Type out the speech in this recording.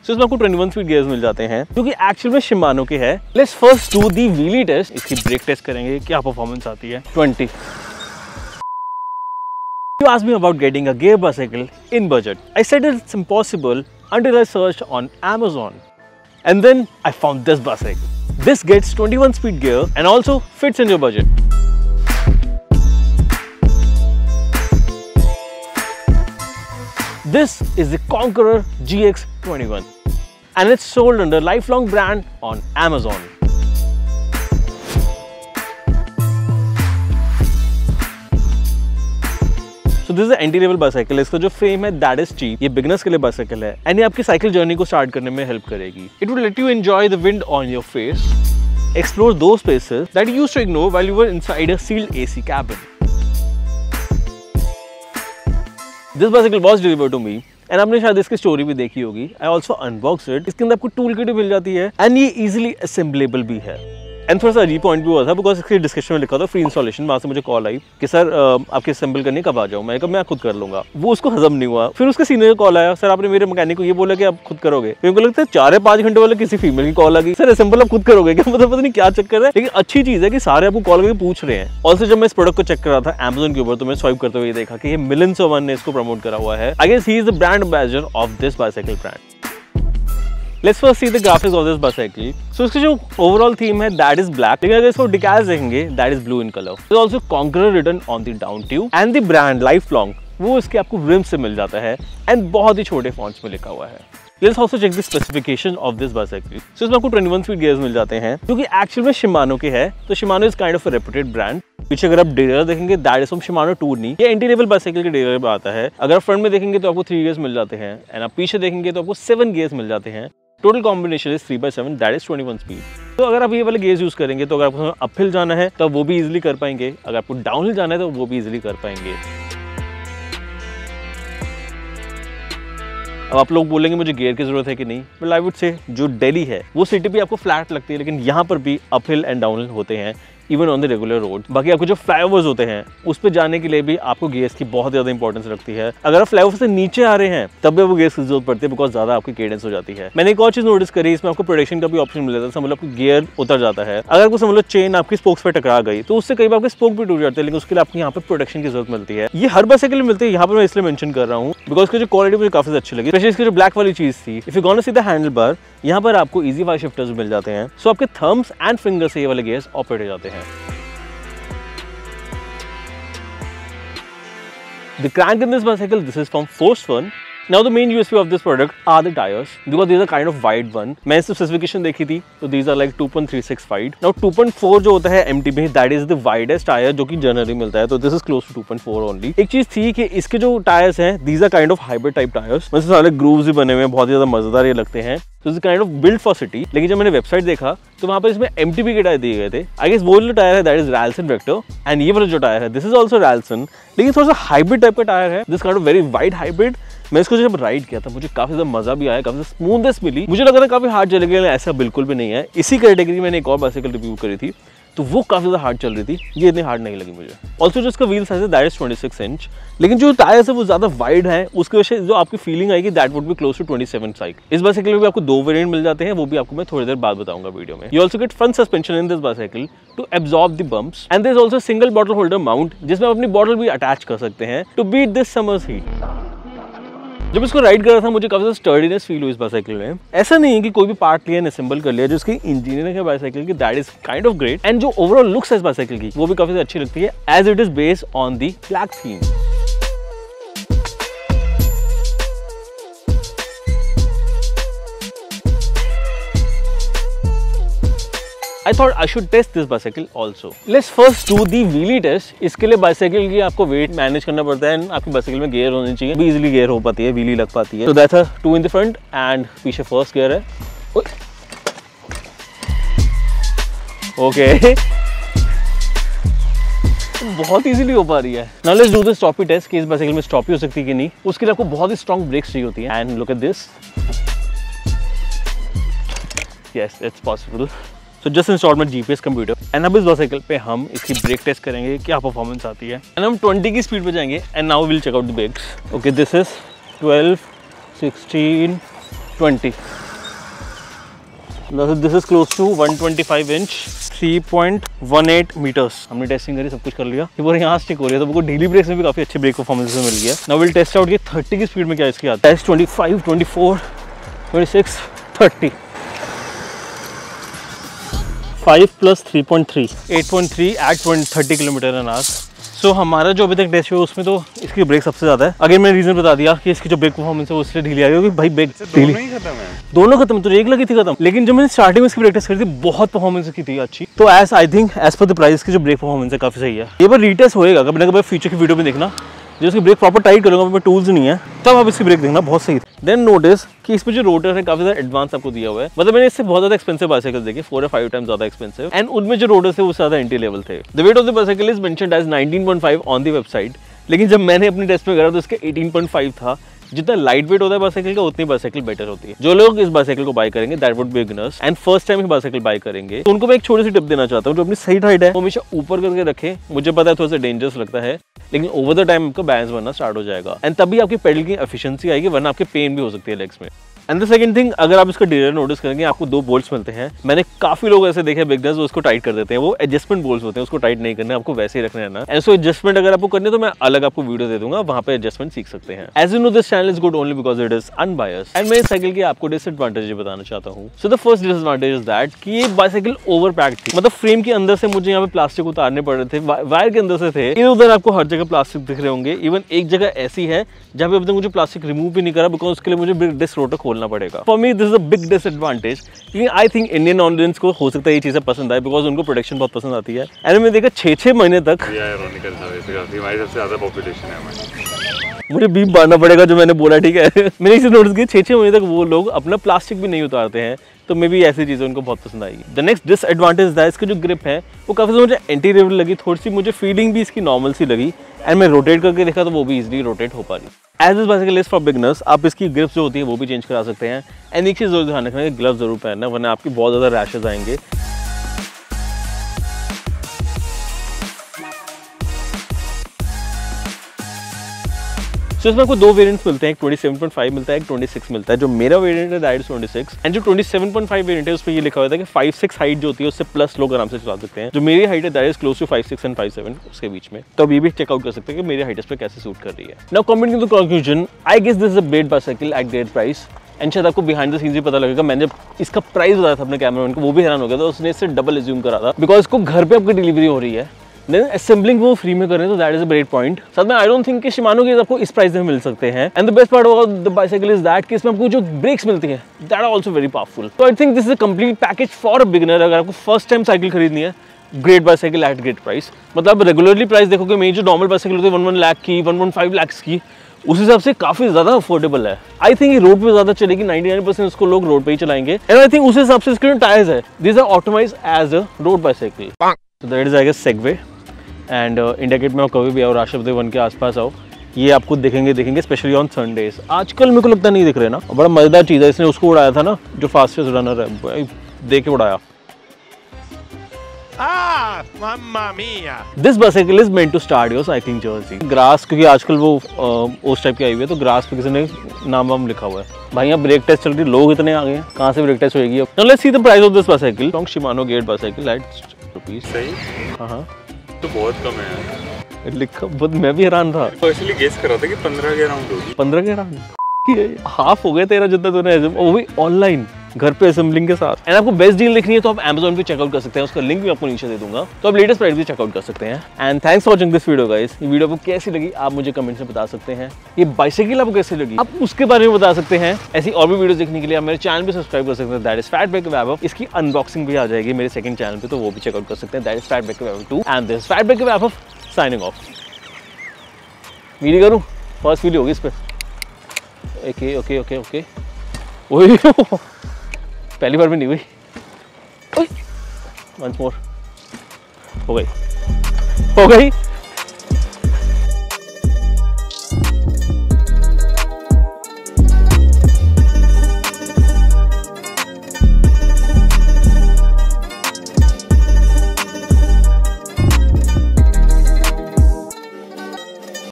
सो इसमें आपको 21 speed gears मिल जाते हैं जो कि एक्चुअल में शिमानो के है। Let's first do the wheelie test. इसकी ब्रेक टेस्ट करेंगे, क्या परफॉर्मेंस आती है। 20। You asked me about getting a gear bicycle in budget. I said it's impossible until I searched on Amazon. And then I found this bicycle. This gets 21 speed gear and also fits in your budget. This is the Conqueror GX21 and it's sold under Lifelong brand on Amazon. So this is an entry level bicycle. इसका जो frame है that is cheap. ये beginners के लिए bicycle है and ये आपकी cycle journey को स्टार्ट करने में हेल्प करेगी. It will let you enjoy the wind on your face, explore those spaces that you used to ignore while you were inside a sealed AC cabin. This bicycle was delivered to me and आपने शायद इसकी story भी देखी होगी. I also unboxed it. इसके अंदर आपको tool kit भी मिल जाती है and ये easily assemblable भी है. एंड थोड़ा सा अजीब पॉइंट भी हुआ था बिकॉज इसके डिस्क्रिप्शन में लिखा था फ्री इंस्टॉलेशन. वहाँ से मुझे कॉल आई कि सर आपके असेंबल करने कब आ जाऊँ. मैं कहा मैं खुद कर लूँगा. वो उसको हजम नहीं हुआ. फिर उसके सीनियर का कॉल आया, सर आपने मेरे मैकेनिक को ये बोला कि आप खुद करोगे. मेरे को लगता है 4 या 5 घंटे वाले किसी फीमेल की कॉल आ गई, सर असेंबल आप खुद करोगे क्या. मतलब पता नहीं क्या चक्कर है, लेकिन अच्छी चीज़ है कि सारे आपको कॉल करके पूछ रहे हैं. ऑल्सो जब मैं इस प्रोडक्ट को चेक कर रहा था Amazon के ऊपर तो मैं स्वाइप करते हुए देखा कि ये मिलियंस ऑफ वन ने इसको प्रमोट करा हुआ है. I guess he is the brand ambassador of this bicycle brand. Let's first see the graphics of this bicycle. So इसकी जो overall theme है that is black. लेकिन अगर इसको decals देखेंगे that is blue in color. There is also Conqueror written on the down tube and the brand Lifelong वो इसके आपको rims से मिल जाता है and बहुत ही छोटे fonts में लिखा हुआ है. Let's also check the specification of this bicycle. So इसमें आपको 21 speed gears मिल जाते हैं जो कि actual में Shimano के है. तो Shimano is kind of a reputed brand. पीछे अगर आप डिरेलर देखेंगे that is from Shimano Tourney. ये एंटी लेवल बाइसाइकिल के डिरेलर में आता है. अगर आप फ्रंट में देखेंगे तो आपको 3 gears मिल जाते हैं एंड आप पीछे देखेंगे तो आपको 7 gears मिल जाते हैं. Total combination is 3/7 that is 21 speed. तो अगर आप ये वाले गेयर्स यूज करेंगे तो अगर आपको अपहिल जाना है तो वो भी इजीली कर पाएंगे. अगर आपको डाउनहिल जाना है तो वो भी इजीली कर पाएंगे. अब आप लोग बोलेंगे मुझे गियर की जरूरत है कि नहीं. वेल आई वुड से जो दिल्ली है वो सिटी भी आपको फ्लैट लगती है, लेकिन यहाँ पर भी अपहिल एंड डाउनहिल होते हैं even on the regular road. बाकी आपको जो फ्लाईओवर्स होते हैं उस पर जाने के लिए भी आपको गियर्स की बहुत ज़्यादा इंपॉर्टेंस रखती है. अगर आप फ्लाईओवर से नीचे आ रहे हैं तब भी वो गियर्स की जरूरत पड़ती है बिकॉज ज़्यादा आपकी केडेंस हो जाती है. मैंने एक और चीज़ नोटिस करी, इसमें आपको प्रोटेक्शन का भी ऑप्शन मिल जाता है. समझ लो आपको गियर उतर जाता है, अगर आपको समझ लो चेन आपकी स्पोक्स पे टकरा गई तो उससे कई बार आपके स्पोक भी टूट जाते हैं, लेकिन उसके लिए आपको यहाँ पर प्रोटेक्शन की जरूरत मिलती है. ये हर बाइसाइकिल में मिलती है, यहाँ पर मैं इसलिए मेंशन कर रहा हूँ बिकॉज इसकी जो क्वालिटी मुझे काफी अच्छी लगी. स्पेशली इसकी जो ब्लैक वाली चीज़ थी. If you gonna see the handlebar, यहाँ पर आपको इजी वाई शिफ्टर्स मिल जाते हैं. सो आपके थम्स एंड फिंगर से ये वाले गियर्स ऑपरेट हो जाते हैं. The crank in this bicycle, this is from Force One. Now the main USP of this product are the tires because these are kind of wide one. मैं इस specification देखी थी तो these are like 2.36 wide. Now 2.4 जो होता है MT में that is the widest tire जो कि जनरली मिलता है, तो this is close to 2.4 only. एक चीज थी कि इसके जो टायर्स हैं these are kind of hybrid type tires. वैसे सारे grooves भी बने हुए हैं, बहुत ज़्यादा मजेदार ये लगते हैं. तो इस kind of build for city. लेकिन जब मैंने वेबसाइट देखा तो वहाँ पर इसमें MTB के टायर दिए गए थे. आई गेस वो जो टायर है that is Ralson vector and ये वाला जो टायर है दिस इज ऑल्सो रैल्सन, लेकिन थोड़ा सा हाइब्रिड टाइप का टायर है. This kind of very wide hybrid. मैं इसको जब राइड किया था मुझे काफी ज्यादा मजा भी आया, काफी स्मूथनेस मिली. मुझे लगा था काफी हार्ड चलेगी, लेकिन ऐसा बिल्कुल भी नहीं है. इसी कैटेगरी मैंने एक और बाइसाइकिल रिव्यू करी थी तो वो काफी ज्यादा हार्ड चल रही थी, ये इतनी हार्ड नहीं लगी मुझे. ऑल्सो जो इसका व्हील साइज है दैट इज 26 इंच, लेकिन जो टायर्स है वो ज्यादा वाइड है, उसकी वजह से जो आपकी फीलिंग आएगी that would be close to 27 cycle. इस बाइसाइकिल में भी आपको 2 वेरिएंट मिल जाते हैं, वो भी आपको मैं थोड़ी देर बाद बताऊंगा वीडियो में. You also get front suspension in this bicycle to absorb the bumps and there is also single bottle holder mount जिसमें आप अपनी बॉटल भी अटैच कर सकते हैं to beat this summer's heat. जब इसको राइड कर रहा था मुझे काफी ज्यादा स्टर्डीनेस फील हुई इस बाइसाइकिल में. ऐसा नहीं है कि कोई भी पार्ट लिया असेंबल कर लिया, जो इसकी इंजीनियरिंग है बाइसाइकिल की that is kind of great. And जो ओवरऑल लुक्स है इस बाइसाइकिल की वो भी काफी अच्छी लगती है as it is based on the black theme. I thought I should test this bicycle also. Let's first do the wheelie test. इसके लिए बाइसाइकिल की आपको वेट मैनेज करना पड़ता है. आपकी बाइसाइकिल में गियर होनी चाहिए, भी इजीली गियर हो पाती है, व्हीली लग पाती है. So that's a 2 in the front and पीछे फर्स्ट गियर है. Okay. बहुत इजीली हो पा रही है. Now let's do the stoppy test कि इस बाइसाइकिल में स्टॉपी हो सकती है कि नहीं. उसके लिए आपको बहुत ही स्ट्रॉन्ग ब्रेक्स चाहिए होती है. And look at this. Yes, it's possible. So just installed my GPS computer and अब इस बाइसाइकिल पे हम इसकी ब्रेक टेस्ट करेंगे क्या परफॉर्मेंस आती है. एंड हम 20 की स्पीड पे जाएंगे and now will check out the brakes. Okay this is 12, 16, 20. This is close to 125 inch, 3.18 meters. हमने टेस्टिंग करी, सब कुछ कर लिया। ये पूरा यहाँ स्टिक हो रही है, तो हमको डेली ब्रेक्स में भी काफी अच्छे ब्रेक परफॉर्मेंस मिल गया। नाउ विल टेस्ट आउट ये 30 की स्पीड में क्या इसकी आता है। 25, 24, 26, 30। 5 + 3.3, 8.3 at 30 km/h। सो हमारा जो अभी तक टेस्ट हुआ उसमें तो इसकी ब्रेक सबसे ज़्यादा है। अगर मैंने रीज़न बता दिया कि इसकी जो ब्रेक परफॉर्मेंस है वो इसलिए ढीली आ रही है क्योंकि भाई ब्रेक दोनों ही खत्म है। दोनों खत्म, तो एक लगी थी खत्म। लेकिन जब मैंने स्टार्टिंग में इसकी ब्रेक टेस्ट करी थी बहुत परफॉर्मेंस की थी अच्छी। तो I think as per the price की जो ब्रेक परफॉर्मेंस है काफ़ी सही है। ये बार रीटेस्ट होएगा, कभी ना कभी फ्यूचर की वीडियो में देखना, जो इसकी ब्रेक प्रॉपर टाइट करूँगा, मेरे टूल्स नहीं है, तब आप इसकी ब्रेक देखना, बहुत सही। देन नोटिस कि इसमें जो रोटर है काफी ज्यादा एडवांस आपको दिया हुआ है। मतलब मैंने इससे बहुत ज्यादा एक्सपेंसिव बाइसाइकिल देखे, 4 या 5 टाइम्स ज्यादा एक्सपेंसिव, एंड उनमें जो रोटर्स थे वो ज्यादा एंट्री लेवल थे। The weight of the bicycle is mentioned as 19.5 on the website, लेकिन जब मैंने अपनी टेस्ट में करा तो इसका 18.5 था। जितना लाइट वेट होता है बाइसाइकिल का उतनी बाइसाइकिल बेटर होती है। जो लोग इस बाइसाइकिल को बाय करेंगे that would be beginners and first time bicycle buy करेंगे, तो उनको मैं एक छोटी सी टिप देना चाहता हूँ। जो अपनी सही हाइट है वो हमेशा ऊपर करके रखें। मुझे पता है थोड़ा सा डेंजरस लगता है, लेकिन ओवर द टाइम आपका बैलेंस बनना स्टार्ट हो जाएगा एंड तभी आपकी पेडल की एफिशिएंसी आएगी, वरना आपके पेन भी हो सकती है लेग्स में। एंड द सेकंड थिंग, अगर आप इसका डिटेल नोटिस करेंगे आपको 2 बोल्ट्स मिलते हैं। मैंने काफी लोग ऐसे देखे बिगनर्स उसको टाइट कर देते हैं, वो एडजस्टमेंट बोल्ट्स होते हैं, उसको टाइट नहीं करना, आपको वैसे ही रखना है ना। एंड सो एडजस्टमेंट अगर आपको करनी है तो मैं अलग आपको वीडियो दे दूंगा, वहां पे एडजस्टमेंट सीख सकते हैं। As you know this channel is good only because it is unbiased. And मैं इस साइकिल की आपको डिसएडवांटेज बताना चाहता हूँ। So the first disadvantage is that कि ये बाइसाइकिल ओवर पैक्ड थी। मतलब फ्रेम के अंदर से मुझे यहाँ पे प्लास्टिक उतारने पड़ रहे थे, वायर के अंदर से थे, इधर उधर आपको हर जगह प्लास्टिक दिख रहे होंगे। इवन एक जगह ऐसी है जहाँ पे अब तक मुझे प्लास्टिक रिमूव भी नहीं करा, बिकॉज उसके लिए मुझे डिस्क रोटर खोलना पड़ेगा। For me this is a big disadvantage. लेकिन आई थिंक इंडियन ऑडियंस को हो सकता है ये चीजें पसंद आए, बिकॉज उनको प्रोडक्शन बहुत पसंद आती है। एंड मैंने देखा 6-6 महीने तक हमारी सबसे ज्यादा पॉपुलेशन है। मुझे बीप मारना पड़ेगा जो मैंने बोला, ठीक है। मैंने इसे नोटिस किया 6-6 महीने तक वो लोग अपना प्लास्टिक भी नहीं उतारते हैं, तो मे भी ऐसी चीजें उनको बहुत पसंद आएगी। द नेक्स्ट डिसएडवांटेज है इसकी जो ग्रिप है वो काफी मुझे एंटी रिवल लगी, थोड़ी सी मुझे फीलिंग भी इसकी नॉर्मल सी लगी। एंड मैं रोटेट करके देखा तो वो भी इजीली रोटेट हो पा रही। As this bicycle is for beginners, आप इसकी ग्रिप जो होती है वो भी चेंज करा सकते हैं। एंड एक चीज जरूर ध्यान रखना है, ग्लव्स जरूर पहनना, वरना आपकी बहुत ज्यादा रैशेज आएंगे। तो इसमें आपको 2 वेरिएंट्स मिलते हैं, एक 27.5 मिलता है, एक 26 मिलता है। जो मेरा वेरिएंट है दैट इज 26, एंड जो 27.5 वेरिएंट है उस पर ये लिखा हुआ था कि 5'6" हाइट जो होती है उससे प्लस लोग आराम से चला सकते हैं। जो मेरी हाइट है that is close to 5'6" and 5'7", उसके बीच में। तो अब ये भी चेकआउट कर सकते हैं कि मेरी हाइट इस पर कैसे सूट कर रही है। Now coming to the conclusion, I guess this is a great bicycle at great price. And शायद आपको बिहाइंड द सीन्स भी पता लगेगा। मैंने जब इसका प्राइस बताया था अपने कैमरामैन को, वो भी हैरान हो गया था, उसने इससे डबल एज्यूम करा था, बिकॉज इसको घर पे आपकी डिलीवरी हो रही है, देन असेंबलिंग वो फ्री में कर रहे हैं, तो that is a great point. साथ में आई डोंट थिंक कि शिमानो के आपको इस प्राइस में मिल सकते हैं। And the best part of the bicycle is that कि इसमें आपको जो ब्रेक्स मिलती हैं that are also very powerful. तो I think this is a complete package for a beginner. अगर आपको फर्स्ट टाइम साइकिल खरीदनी है, great bicycle at great price. मतलब रेगुलरली प्राइस देखोगे, मेरी जो नॉर्मल बाइसाइकिल होती है 1 लाख की, 1.5 लाख की, उस हिसाब से काफी ज्यादा अफोर्डेबल है। आई थिंक ये रोड पे ज्यादा चलेगी, 99% उसको लोग रोड पे ही चलाएंगे। एंड आई थिंक उस हिसाब से इसके जो टायर्स है these are optimised as a road bicycle. So that is I guess segue. And India Gate में आप कभी भी आओ, राष्ट्रपति वन के आसपास आओ, ये आपको देखेंगे स्पेशली ऑन संडेज। आजकल मेरे को लगता नहीं दिख रहे ना, बड़ा मजेदार चीज़ है। इसने उसको उड़ाया था ना जो फास्टेस्ट रनर है, देख के उड़ाया। Mamma mia! This bicycle is meant to start your cycling journey. Grass, क्योंकि आजकल वो उस टाइप की आई हुई है, तो ग्रास पे किसी ने नाम वाम लिखा हुआ है। भाई यहाँ ब्रेक टेस्ट चल रही है, लोग इतने आ गए हैं, कहाँ से ब्रेक टेस्ट होगी अब। Now let's see the price of this bicycle. Shimano Gate bicycle at ₹. सही? हाँ तो बहुत कम है यार। लिखा, बहुत मैं भी हैरान था। एक्चुअली गेस कर रहा था कि 15 के अराउंड होगी। 15 के अराउंड हाफ हो गए तेरा जितना तूने, वो भी ऑनलाइन घर पे असेंबलिंग के साथ। एंड आपको बेस्ट डील देखनी है तो आप Amazon पे चेकआउट कर सकते हैं, उसका लिंक भी आपको नीचे दे दूंगा, तो आप लेटेस्ट प्राइस भी चेकआउट कर सकते हैं। And thanks for watching this video guys. ये वीडियो आपको कैसी लगी आप मुझे कमेंट्स में बता सकते हैं। ये बाइसाइकिल आपको कैसी लगी आप उसके बारे में बता सकते हैं। ऐसी और भी वीडियोस देखने के लिए आप मेरे चैनल पे सब्सक्राइब कर सकते हैं, दैट इज फैटबैक वैभव। इसकी अनबॉक्सिंग भी आ जाएगी मेरे सेकंड चैनल पे, तो वो भी चेकआउट कर सकते हैं, that is Fatback Vaibhav 2। And this Fatback Vaibhav signing off. Video करूं, फर्स्ट वीडियो होगी इस पे। ओके ओके ओके ओके, ओए पहली बार में नहीं हुई। वंस मोर, हो गई।